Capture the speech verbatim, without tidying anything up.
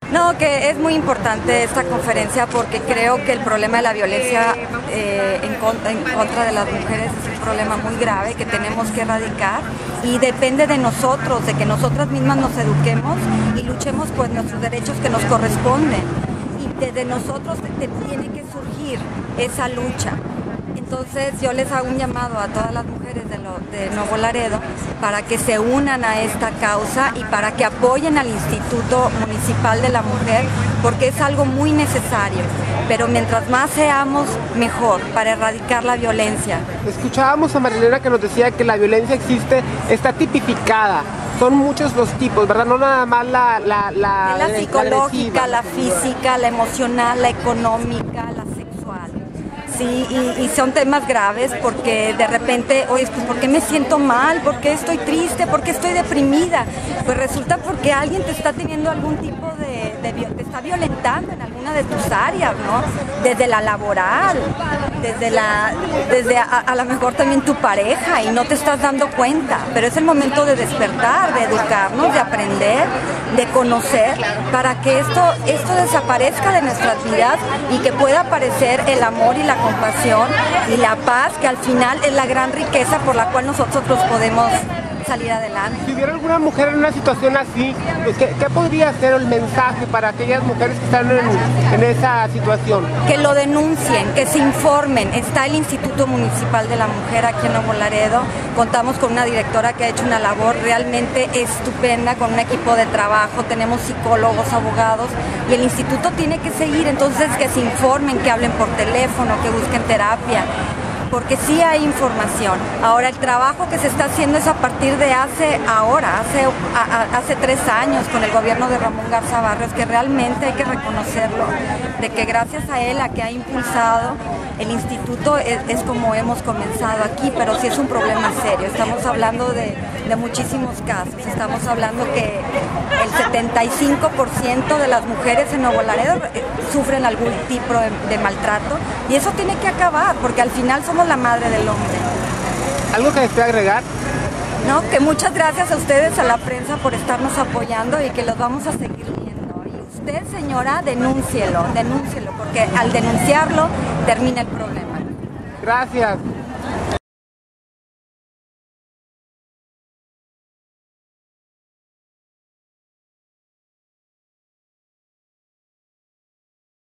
No, que es muy importante esta conferencia porque creo que el problema de la violencia eh, en, con, en contra de las mujeres es un problema muy grave que tenemos que erradicar y depende de nosotros, de que nosotras mismas nos eduquemos y luchemos por nuestros derechos que nos corresponden. Y desde nosotros te, te tiene que surgir esa lucha. Entonces yo les hago un llamado a todas las mujeres de, lo, de Nuevo Laredo para que se unan a esta causa y para que apoyen al Instituto Municipal de la Mujer, porque es algo muy necesario, pero mientras más seamos, mejor, para erradicar la violencia. Escuchábamos a Marilena que nos decía que la violencia existe, está tipificada. Son muchos los tipos, ¿verdad? No nada más la... La, la, la psicológica, la física, la emocional, la económica, la sexual. Sí, y, y son temas graves porque de repente, oye, pues ¿por qué me siento mal? ¿Por qué estoy triste? ¿Por qué estoy deprimida? Pues resulta porque alguien te está teniendo algún tipo de, de te está violentando en alguna de tus áreas, ¿no? Desde la laboral, desde la, desde a, a lo mejor también tu pareja y no te estás dando cuenta, pero es el momento de despertar, de educarnos, de aprender, de conocer, para que esto, esto desaparezca de nuestras vidas y que pueda aparecer el amor y la compasión y la paz, que al final es la gran riqueza por la cual nosotros podemos salir adelante. Si hubiera alguna mujer en una situación así, ¿qué, qué podría ser el mensaje para aquellas mujeres que están en, en esa situación? Que lo denuncien, que se informen. Está el Instituto Municipal de la Mujer aquí en Nuevo Laredo. Contamos con una directora que ha hecho una labor realmente estupenda, con un equipo de trabajo. Tenemos psicólogos, abogados, y el instituto tiene que seguir. Entonces, que se informen, que hablen por teléfono, que busquen terapia, porque sí hay información. Ahora, el trabajo que se está haciendo es a partir de hace ahora, hace, a, a, hace tres años con el gobierno de Ramón Garza Barrios, que realmente hay que reconocerlo, de que gracias a él, a que ha impulsado el instituto, es, es como hemos comenzado aquí, pero sí es un problema serio. Estamos hablando de, de muchísimos casos, estamos hablando que el setenta y cinco por ciento de las mujeres en Nuevo Laredo sufren algún tipo de, de maltrato, y eso tiene que acabar, porque al final somos la madre del hombre. ¿Algo que desea agregar? No, que muchas gracias a ustedes, a la prensa, por estarnos apoyando y que los vamos a seguir viendo. Y usted, señora, denúncielo, denúncielo, porque al denunciarlo termina el problema. Gracias.